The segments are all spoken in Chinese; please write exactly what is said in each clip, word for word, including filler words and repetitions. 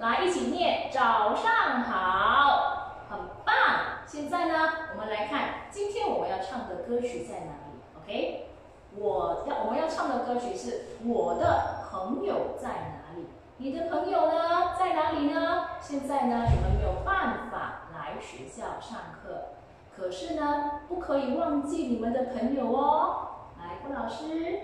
来一起念早上好，很棒。现在呢，我们来看今天我们要唱的歌曲在哪里 ？OK， 我要我们要唱的歌曲是我的朋友在哪里？你的朋友呢在哪里呢？现在呢，你们没有办法来学校上课，可是呢，不可以忘记你们的朋友哦。来，郭老师。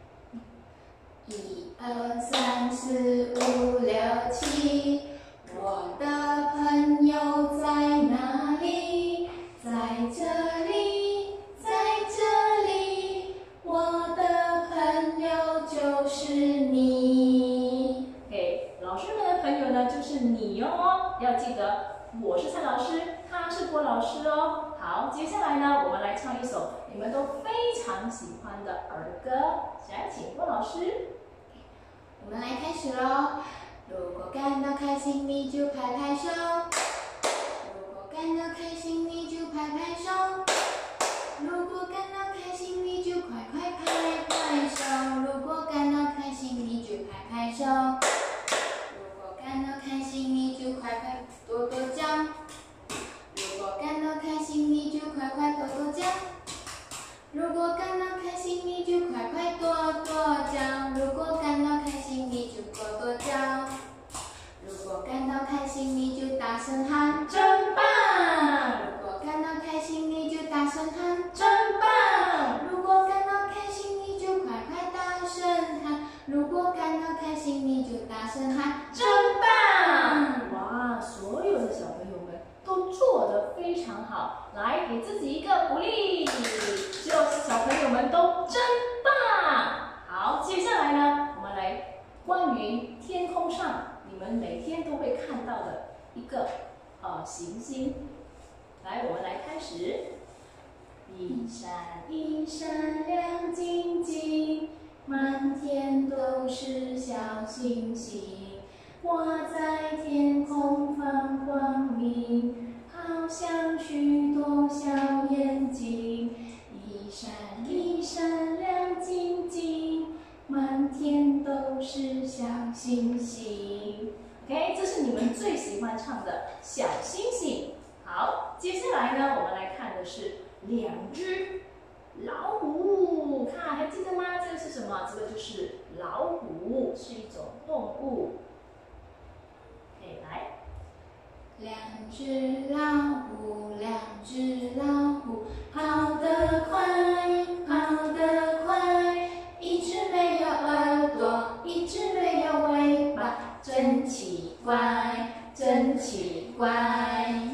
一二三四五六七，我的朋友在哪里？在这里，在这里，我的朋友就是你。 给老师们的朋友呢，就是你哦，要记得，我是蔡老师，他是郭老师哦。好，接下来呢，我们来唱一首你们都非常喜欢的儿歌，来，请郭老师。 我们来开始喽！如果感到开心，你就拍拍手；如果感到开心，你就拍拍手；如果感到开心，你就快快拍拍手；如果感到开心，你就拍拍手；如果感到开心，你就快快跺跺脚；如果感到开心，你就快快跺跺脚。如果感到开心，你就快快跺跺脚；如果感到开心，你就跺跺脚；如果感到开心，你就大声喊真棒；如果感到开心，你就大声喊真棒；如果感到开心，你就快快大声喊；如果感到开心，你就大声喊真棒！ 哇，所有的小朋友们都做得非常好，来给自己一个鼓励。就是小朋友们都真棒！好，接下来呢，我们来关于天空上你们每天都会看到的一个呃行星。来，我们来开始。一闪一闪亮晶晶，满天都是小星星，挂在天空放光明，好像许多小眼睛。一闪一闪亮晶晶，满天都是小星星。OK， 这是你们最喜欢唱的小星星。好，接下来呢，我们来看的是两只老虎。看，还记得吗？这个是什么？这个就是老虎，是一种动物。OK， 来。 两只老虎，两只老虎，跑得快，跑得快。一只没有耳朵，一只没有尾巴，真奇怪，真奇怪。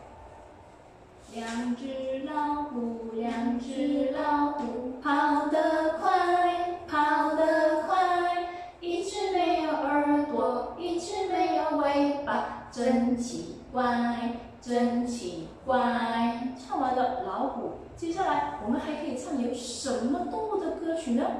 两只老虎，两只老虎，跑得快，跑得快。 一只没有耳朵，一只没有尾巴，真奇怪，真奇怪。 唱完了老虎，接下来我们还可以唱有什么动物的歌曲呢？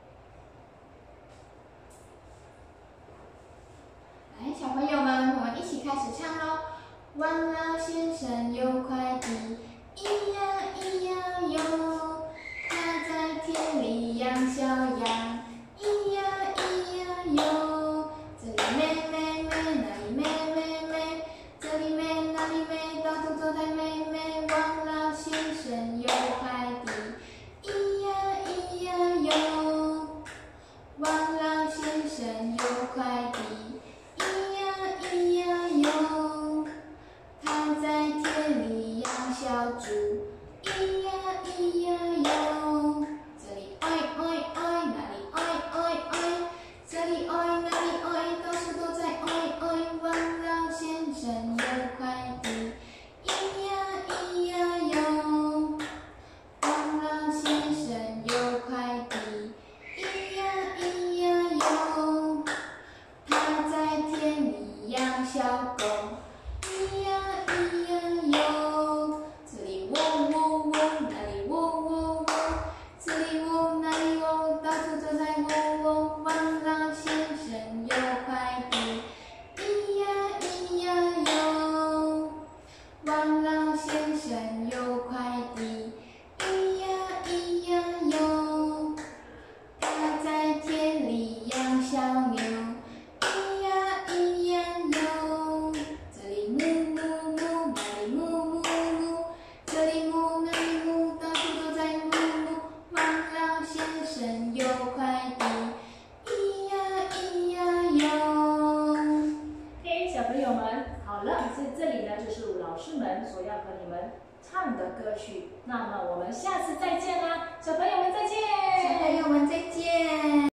来，小朋友们，我们一起开始唱喽！王老先生有快递，咿呀咿呀哟，他在田里养小羊，咿呀咿呀哟。这里咩咩咩，那里咩咩咩，这里咩那里咩，到处都在咩咩。王老先生有快递，咿呀咿呀哟。王老先生有快递，咿呀咿呀哟。他在田里养小猪，咿呀咿呀哟。这里哎哎哎，那里哎哎哎，这里哎那里哎，到处都在哎哎。王老先生有快递，咿呀咿呀哟。王老先生有快递，咿呀咿呀哟。他在田里养小狗，咿呀咿呀哟。这里喔喔喔，那里喔喔了，这这里呢就是老师们所要和你们唱的歌曲。那么我们下次再见啦，小朋友们再见。 小朋友们再见。